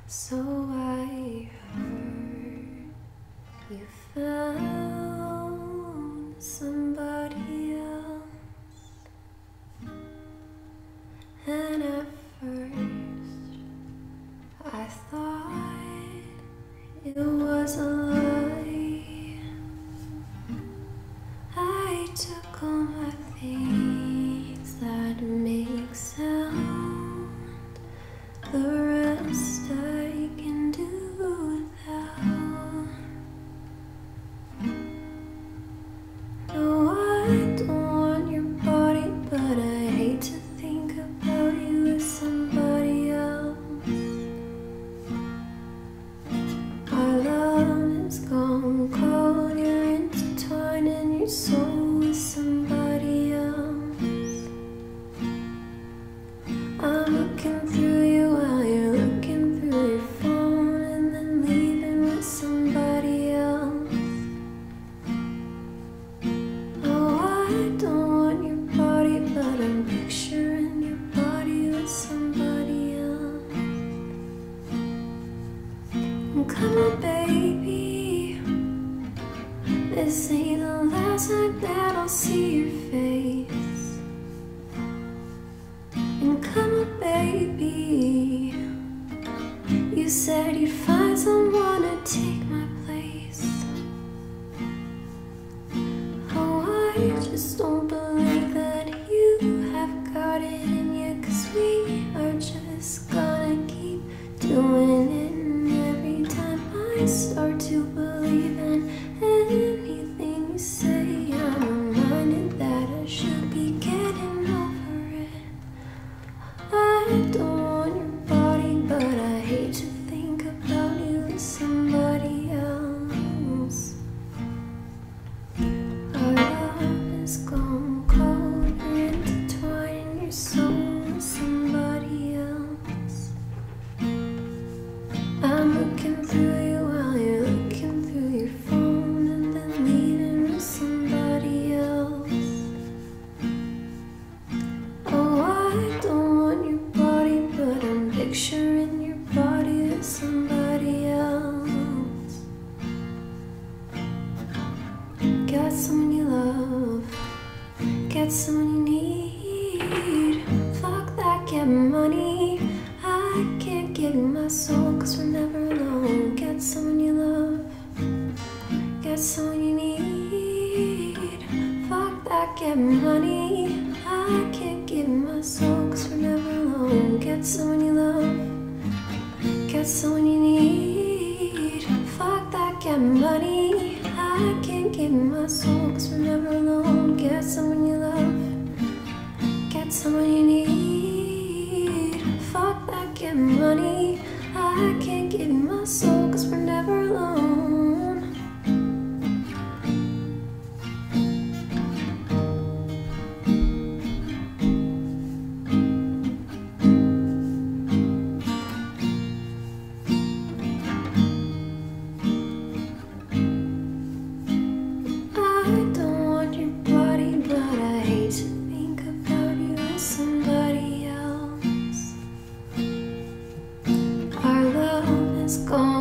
So I heard you found somebody else, and at first I thought it was a lie. I took all my things that make sound, the rest I can do without. No, I don't want your body, but I hate to think about you with somebody else. Our love is gone cold, you're intertwining your soul with somebody else. I'm looking through you while you're looking through your phone, and then leaving with somebody else. Oh, I don't want your body, but I'm picturing your body with somebody else. Come on, baby, this ain't the last night that I'll see your face. And come on, baby, you said you'd find someone to take my place. Oh, I just don't believe that you have got it in you, 'cause we are just gonna keep doing it. And every time I start to believe in anything you say, I'm reminded that I should be getting over it. I don't want your body, but I hate to think about you with somebody else. Our love is gone cold, you're intertwining your soul with somebody else. I'm looking through you while you're looking through your phone, and then leaving with somebody else. Oh, I don't want your body, but I'm picturing your body with somebody else. Got someone you love, got someone you need. Fuck that, get money. I can't give you my soul, 'cause we're never alone. Got someone you love, got someone you need. Fuck that, get money. I can't give you my soul, 'cause we're never alone. Get someone you love, get someone you need. Fuck that, get money. I can't give you my soul, 'cause we're never alone. Get someone you love, get someone you need. Fuck that, get money. I can't give you my soul, 'cause we're never alone. I don't want your body, but I hate to think about you with somebody else. Our love is gone